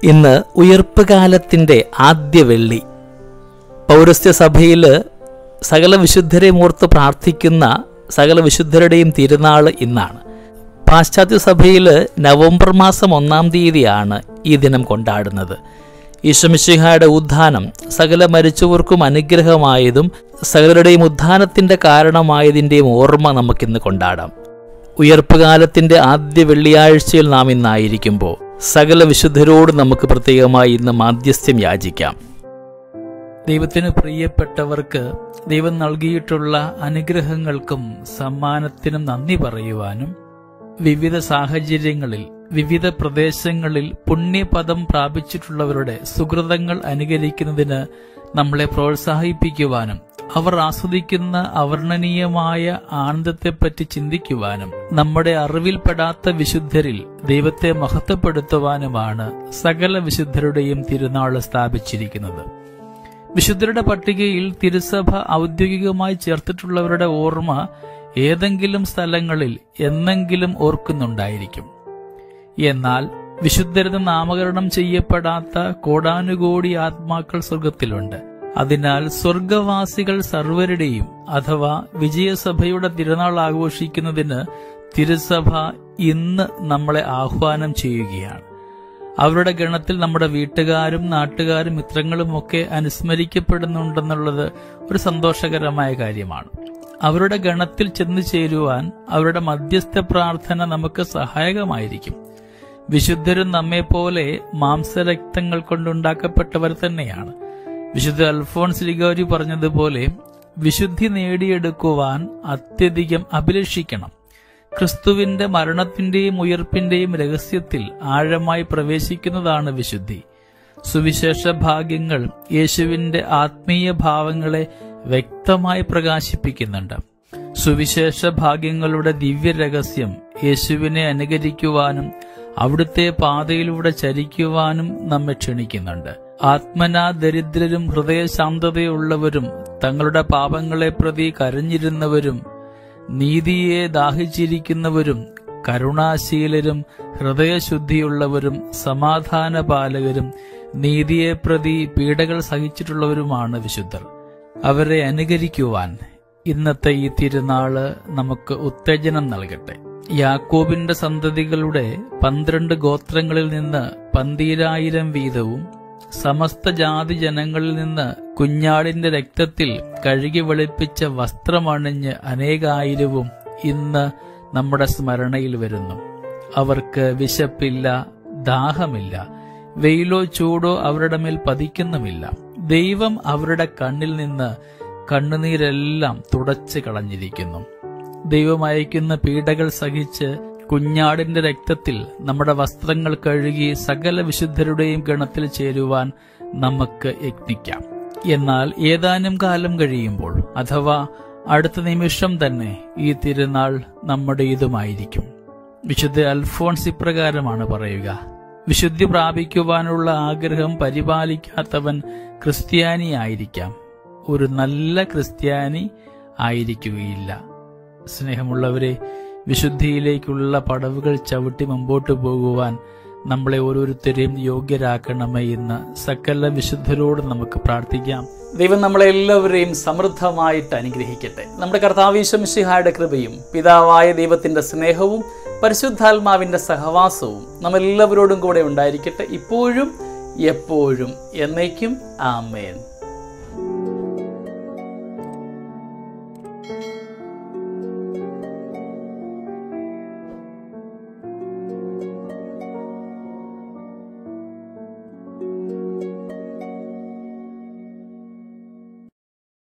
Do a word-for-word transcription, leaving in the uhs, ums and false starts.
ഇന്ന് ഉയർപ്പ് കാലത്തിൻ്റെ ആദ്യ വെള്ളി. പൗരസ്ത്യ സഭയിൽ സകല വിശുദ്ധരെ ഓർത്ത് പ്രാർത്ഥിക്കുന്ന സകല വിശുദ്ധരുടെയും തിരുനാൾ ഇന്നാണ്. പാശ്ചാത്യ സഭയിൽ നവംബർ മാസം ഒന്നാം തീയതിയാണ് ഈ ദിനം കൊണ്ടാടുന്നത്. ഈശോമിശിഹായുടെ ഉത്ഥാനം സകല മരിച്ചവർക്കും അനുഗ്രഹമായതും സകലരുടെയും ഉത്ഥാനത്തിൻ്റെ കാരണമായതിൻ്റെയും ഓർമ്മ നമുക്കിന്ന് കൊണ്ടാടാം. ഉയർപ്പ് കാലത്തിൻ്റെ ആദ്യ വെള്ളിയാഴ്ചയിൽ നാം ഇന്നായിരിക്കുമ്പോൾ സകല വിശുദ്ധരോട് നമുക്ക് പ്രത്യേകമായി ഇന്ന് മാധ്യസ്ഥ്യം യാചിക്കാം. ദൈവത്തിന് പ്രിയപ്പെട്ടവർക്ക് ദൈവം നൽകിയിട്ടുള്ള അനുഗ്രഹങ്ങൾക്കും സമ്മാനത്തിനും നന്ദി പറയുവാനും വിവിധ സാഹചര്യങ്ങളിൽ വിവിധ പ്രദേശങ്ങളിൽ പുണ്യപദം പ്രാപിച്ചിട്ടുള്ളവരുടെ സുകൃതങ്ങൾ അനുകരിക്കുന്നതിന് നമ്മളെ പ്രോത്സാഹിപ്പിക്കുവാനും അവർ ആസ്വദിക്കുന്ന അവർണ്ണനീയമായ ആനന്ദത്തെപ്പറ്റി ചിന്തിക്കുവാനും നമ്മുടെ അറിവിൽപ്പെടാത്ത വിശുദ്ധരിൽ ദൈവത്തെ മഹത്വപ്പെടുത്തുവാനുമാണ് സകല വിശുദ്ധരുടെയും തിരുനാൾ സ്ഥാപിച്ചിരിക്കുന്നത്. വിശുദ്ധരുടെ പട്ടികയിൽ തിരുസഭ ഔദ്യോഗികമായി ചേർത്തിട്ടുള്ളവരുടെ ഓർമ്മ ഏതെങ്കിലും സ്ഥലങ്ങളിൽ എന്നെങ്കിലും ഓർക്കുന്നുണ്ടായിരിക്കും. എന്നാൽ വിശുദ്ധരെന്ന് നാമകരണം ചെയ്യപ്പെടാത്ത കോടാനുകോടി ആത്മാക്കൾ സ്വർഗത്തിലുണ്ട്. അതിനാൽ സ്വർഗവാസികൾ സർവരുടെയും അഥവാ വിജയസഭയുടെ തിരുനാൾ ആഘോഷിക്കുന്നതിന് തിരുസഭ ഇന്ന് നമ്മളെ ആഹ്വാനം ചെയ്യുകയാണ്. അവരുടെ ഗണത്തിൽ നമ്മുടെ വീട്ടുകാരും നാട്ടുകാരും മിത്രങ്ങളുമൊക്കെ അനുസ്മരിക്കപ്പെടുന്നുണ്ടെന്നുള്ളത് ഒരു സന്തോഷകരമായ കാര്യമാണ്. അവരുടെ ഗണത്തിൽ ചെന്നു ചേരുവാൻ അവരുടെ മധ്യസ്ഥ പ്രാർത്ഥന നമുക്ക് സഹായകമായിരിക്കും. വിശുദ്ധരും നമ്മെപ്പോലെ മാംസരക്തങ്ങൾ കൊണ്ടുണ്ടാക്കപ്പെട്ടവർ തന്നെയാണ്. വിശുദ്ധ അൽഫോൺസ് ലിഗോരി പറഞ്ഞതുപോലെ വിശുദ്ധി നേടിയെടുക്കുവാൻ അത്യധികം അഭിലഷിക്കണം. ക്രിസ്തുവിന്റെ മരണത്തിന്റെയും ഉയർപ്പിന്റെയും രഹസ്യത്തിൽ ആഴമായി പ്രവേശിക്കുന്നതാണ് വിശുദ്ധി. സുവിശേഷ ഭാഗ്യങ്ങൾ യേശുവിന്റെ ആത്മീയ ഭാവങ്ങളെ വ്യക്തമായി പ്രകാശിപ്പിക്കുന്നുണ്ട്. സുവിശേഷ ഭാഗ്യങ്ങളുടെ ദിവ്യ രഹസ്യം യേശുവിനെ അനുകരിക്കുവാനും അവിടുത്തെ പാതയിലൂടെ ചരിക്കുവാനും നമ്മെ ക്ഷണിക്കുന്നുണ്ട്. ആത്മനാ ദരിദ്രരും ഹൃദയശാന്തതയുള്ളവരും തങ്ങളുടെ പാപങ്ങളെ പ്രതി കരഞ്ഞിരുന്നവരും നീതിയെ ദാഹിച്ചിരിക്കുന്നവരും കരുണാശീലരും ഹൃദയശുദ്ധിയുള്ളവരും സമാധാനപാലകരും നീതിയെ പ്രതി പീഡകൾ സഹിച്ചിട്ടുള്ളവരുമാണ് വിശുദ്ധർ. അവരെ അനുകരിക്കുവാൻ ഇന്നത്തെ ഈ തിരുനാള് നമുക്ക് ഉത്തേജനം നൽകട്ടെ. യാക്കോബിന്റെ സന്തതികളുടെ പന്ത്രണ്ട് ഗോത്രങ്ങളിൽ നിന്ന് പന്തീരായിരം വീതവും സമസ്ത ജാതി ജനങ്ങളിൽ നിന്ന് കുഞ്ഞാടിന്റെ രക്തത്തിൽ കഴുകി വെളുപ്പിച്ച വസ്ത്രമണിഞ്ഞ് അനേകായിരവും ഇന്ന് നമ്മുടെ സ്മരണയിൽ വരുന്നു. അവർക്ക് വിശപ്പില്ല, ദാഹമില്ല, വെയിലോ ചൂടോ അവരുടെ മേൽ പതിക്കുന്നുമില്ല. ദൈവം അവരുടെ കണ്ണിൽ നിന്ന് കണ്ണുനീരെല്ലാം തുടച്ചു കളഞ്ഞിരിക്കുന്നു. ദൈവം അയക്കുന്ന പീഡകൾ സഹിച്ച് കുഞ്ഞാടിന്റെ രക്തത്തിൽ നമ്മുടെ വസ്ത്രങ്ങൾ കഴുകി സകല വിശുദ്ധരുടെയും ഗണത്തിൽ ചേരുവാൻ നമുക്ക് യത്നിക്കാം. എന്നാൽ ഏതാനും കാലം കഴിയുമ്പോൾ അഥവാ അടുത്ത നിമിഷം തന്നെ ഈ തിരുനാൾ നമ്മുടേതുമായിരിക്കും. വിശുദ്ധ അൽഫോൺസ് ഇപ്രകാരമാണ് പറയുക: വിശുദ്ധി പ്രാപിക്കുവാനുള്ള ആഗ്രഹം പരിപാലിക്കാത്തവൻ ക്രിസ്ത്യാനി ആയിരിക്കാം, ഒരു നല്ല ക്രിസ്ത്യാനി ആയിരിക്കുകയില്ല. സ്നേഹമുള്ളവരെ, വിശുദ്ധിയിലേക്കുള്ള പടവുകൾ ചവിട്ടി മുമ്പോട്ട് പോകുവാൻ നമ്മളെ ഓരോരുത്തരെയും യോഗ്യരാക്കണമേ എന്ന് സകല വിശുദ്ധരോട് നമുക്ക് പ്രാർത്ഥിക്കാം. ദൈവം നമ്മളെ എല്ലാവരെയും സമൃദ്ധമായിട്ട് അനുഗ്രഹിക്കട്ടെ. നമ്മുടെ കർത്താവ് ഈശോ മിശിഹായുടെ കൃപയും പിതാവായ ദൈവത്തിന്റെ സ്നേഹവും പരിശുദ്ധാത്മാവിന്റെ സഹവാസവും നമ്മളെല്ലാവരോടും കൂടെ ഉണ്ടായിരിക്കട്ടെ, ഇപ്പോഴും എപ്പോഴും എന്നേക്കും. ആമേൻ.